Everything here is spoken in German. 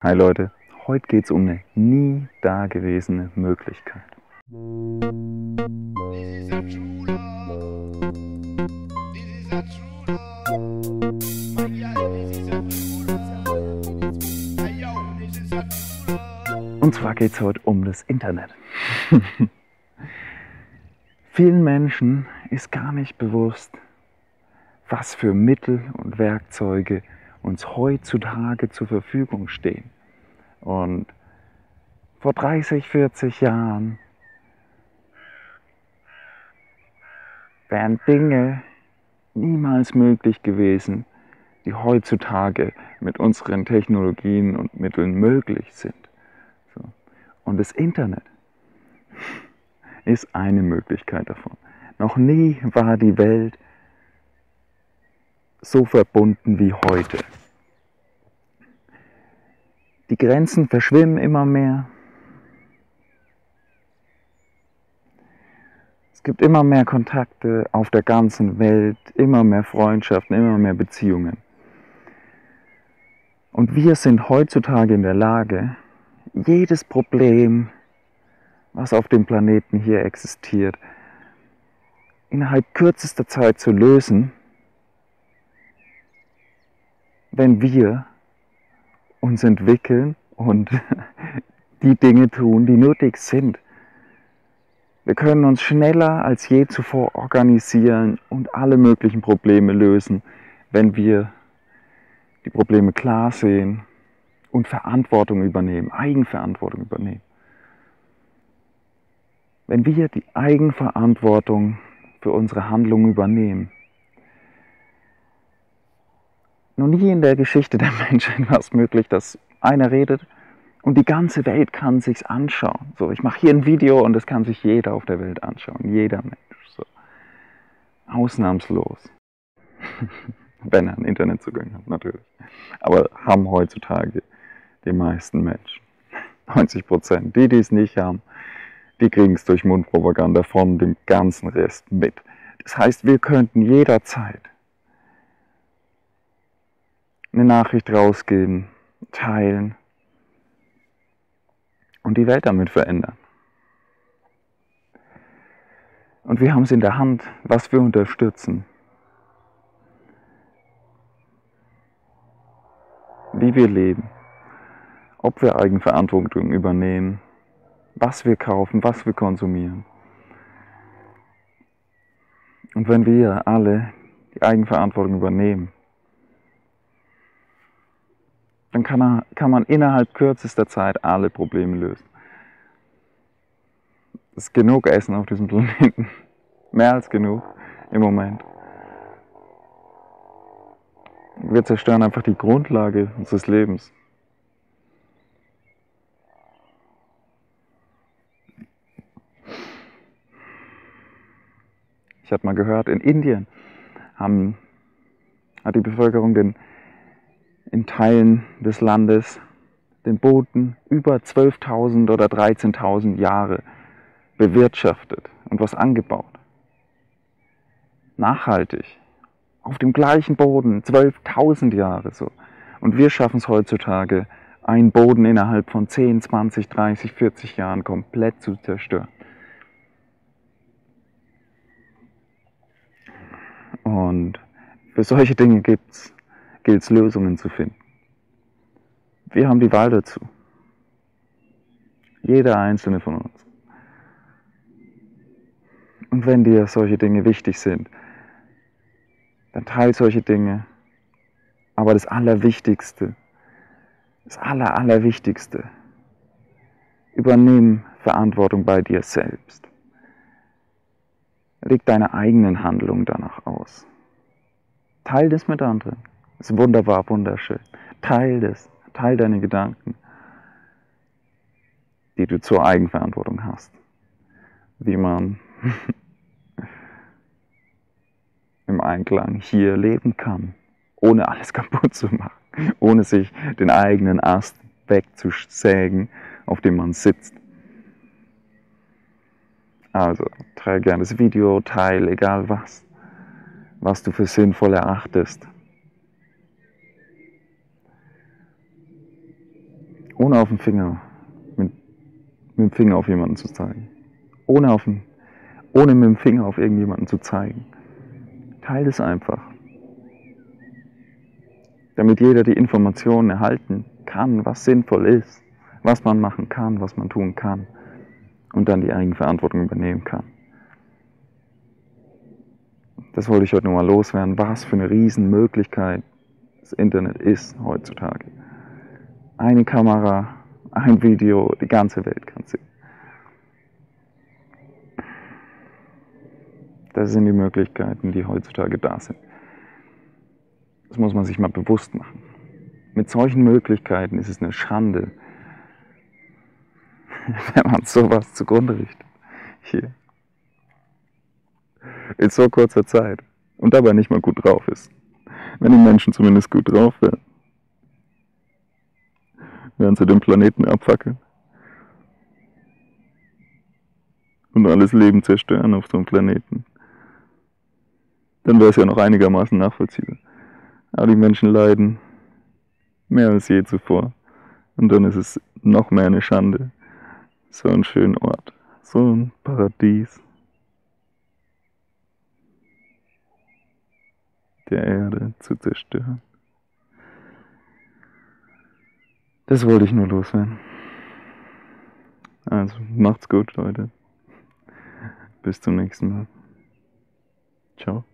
Hi Leute, heute geht es um eine nie dagewesene Möglichkeit. Und zwar geht es heute um das Internet. Vielen Menschen ist gar nicht bewusst, was für Mittel und Werkzeuge uns heutzutage zur Verfügung stehen. Und vor 30, 40 Jahren wären Dinge niemals möglich gewesen, die heutzutage mit unseren Technologien und Mitteln möglich sind. So. Und das Internet ist eine Möglichkeit davon. Noch nie war die Welt so verbunden wie heute. Die Grenzen verschwimmen immer mehr. Es gibt immer mehr Kontakte auf der ganzen Welt, immer mehr Freundschaften, immer mehr Beziehungen. Und wir sind heutzutage in der Lage, jedes Problem, was auf dem Planeten hier existiert, innerhalb kürzester Zeit zu lösen, wenn wir uns entwickeln und die Dinge tun, die nötig sind. Wir können uns schneller als je zuvor organisieren und alle möglichen Probleme lösen, wenn wir die Probleme klar sehen und Verantwortung übernehmen, Eigenverantwortung übernehmen. Wenn wir die Eigenverantwortung für unsere Handlungen übernehmen. Noch nie in der Geschichte der Menschheit war es möglich, dass einer redet und die ganze Welt kann sich's anschauen. So, ich mache hier ein Video und das kann sich jeder auf der Welt anschauen, jeder Mensch. So. Ausnahmslos. Wenn er einen Internetzugang hat, natürlich. Aber haben heutzutage die meisten Menschen. 90%. Die es nicht haben, die kriegen es durch Mundpropaganda von dem ganzen Rest mit. Das heißt, wir könnten jederzeit eine Nachricht rausgeben, teilen und die Welt damit verändern. Und wir haben es in der Hand, was wir unterstützen. Wie wir leben, ob wir Eigenverantwortung übernehmen, was wir kaufen, was wir konsumieren. Und wenn wir alle die Eigenverantwortung übernehmen, dann kann man innerhalb kürzester Zeit alle Probleme lösen. Es ist genug Essen auf diesem Planeten, mehr als genug im Moment. Wir zerstören einfach die Grundlage unseres Lebens. Ich habe mal gehört, in Indien hat die Bevölkerung in Teilen des Landes den Boden über 12.000 oder 13.000 Jahre bewirtschaftet und was angebaut. Nachhaltig. Auf dem gleichen Boden, 12.000 Jahre so. Und wir schaffen es heutzutage, einen Boden innerhalb von 10, 20, 30, 40 Jahren komplett zu zerstören. Und für solche Dinge gilt es Lösungen zu finden. Wir haben die Wahl dazu. Jeder einzelne von uns. Und wenn dir solche Dinge wichtig sind, dann teile solche Dinge. Aber das Allerwichtigste, Allerwichtigste, übernimm Verantwortung bei dir selbst. Leg deine eigenen Handlungen danach aus. Teil das mit anderen. Das ist wunderbar, wunderschön. Teil das. Teil deine Gedanken, die du zur Eigenverantwortung hast. Wie man im Einklang hier leben kann, ohne alles kaputt zu machen, ohne sich den eigenen Ast wegzusägen, auf dem man sitzt. Also, teile gerne das Video, teile egal was du für sinnvoll erachtest. auf den Finger, mit dem Finger auf jemanden zu zeigen. Ohne mit dem Finger auf irgendjemanden zu zeigen. Teil es einfach. Damit jeder die Informationen erhalten kann, was sinnvoll ist, was man machen kann, was man tun kann und dann die Eigenverantwortung übernehmen kann. Das wollte ich heute nochmal loswerden, was für eine Riesenmöglichkeit das Internet ist heutzutage. Eine Kamera, ein Video, die ganze Welt kann sehen. Das sind die Möglichkeiten, die heutzutage da sind. Das muss man sich mal bewusst machen. Mit solchen Möglichkeiten ist es eine Schande, wenn man sowas zugrunde richtet. Hier. In so kurzer Zeit. Und dabei nicht mal gut drauf ist. Wenn die Menschen zumindest gut drauf wären, werden sie den Planeten abfackeln. Und alles Leben zerstören auf so einem Planeten. Dann wäre es ja noch einigermaßen nachvollziehbar. Aber die Menschen leiden mehr als je zuvor. Und dann ist es noch mehr eine Schande, so einen schönen Ort, so ein Paradies der Erde zu zerstören. Das wollte ich nur loswerden. Also, macht's gut, Leute. Bis zum nächsten Mal. Ciao.